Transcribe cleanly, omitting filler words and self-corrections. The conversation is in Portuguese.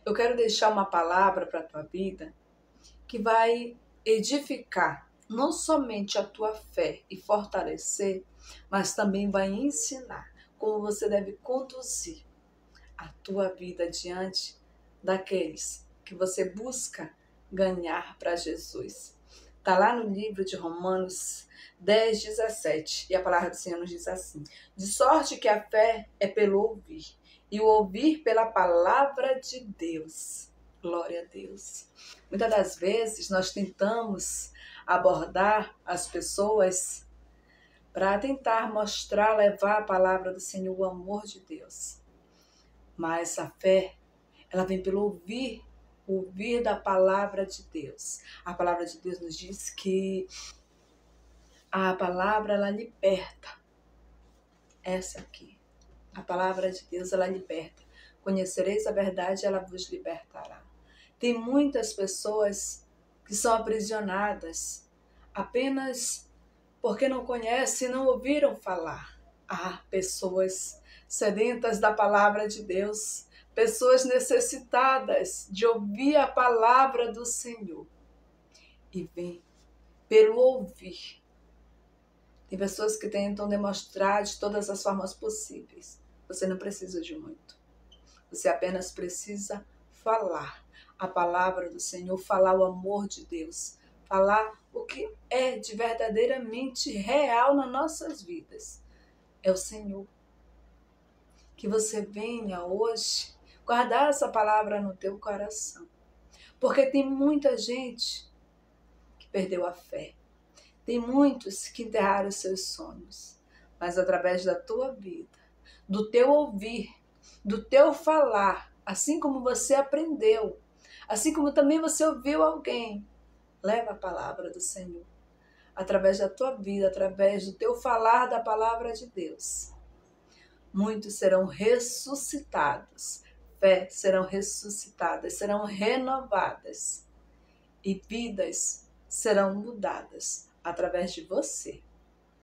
Eu quero deixar uma palavra para a tua vida que vai edificar não somente a tua fé e fortalecer, mas também vai ensinar como você deve conduzir a tua vida diante daqueles que você busca ganhar para Jesus. Está lá no livro de Romanos 10:17, e a palavra do Senhor nos diz assim: de sorte que a fé é pelo ouvir, e o ouvir pela palavra de Deus. Glória a Deus. Muitas das vezes nós tentamos abordar as pessoas para tentar mostrar, levar a palavra do Senhor, o amor de Deus. Mas a fé, ela vem pelo ouvir da palavra de Deus. A palavra de Deus nos diz que a palavra, ela liberta. Essa aqui. A palavra de Deus, ela liberta. Conhecereis a verdade, ela vos libertará. Tem muitas pessoas que são aprisionadas apenas porque não conhecem e não ouviram falar. Há pessoas sedentas da palavra de Deus, pessoas necessitadas de ouvir a palavra do Senhor. E vem pelo ouvir. Tem pessoas que tentam demonstrar de todas as formas possíveis. Você não precisa de muito. Você apenas precisa falar a palavra do Senhor, falar o amor de Deus, falar o que é de verdadeiramente real nas nossas vidas. É o Senhor. Que você venha hoje guardar essa palavra no teu coração. Porque tem muita gente que perdeu a fé. Tem muitos que enterraram seus sonhos. Mas através da tua vida, do teu ouvir, do teu falar, assim como você aprendeu, assim como também você ouviu alguém, leva a palavra do Senhor. Através da tua vida, através do teu falar da palavra de Deus. Muitos serão ressuscitados, fé serão ressuscitadas, serão renovadas e vidas serão mudadas através de você.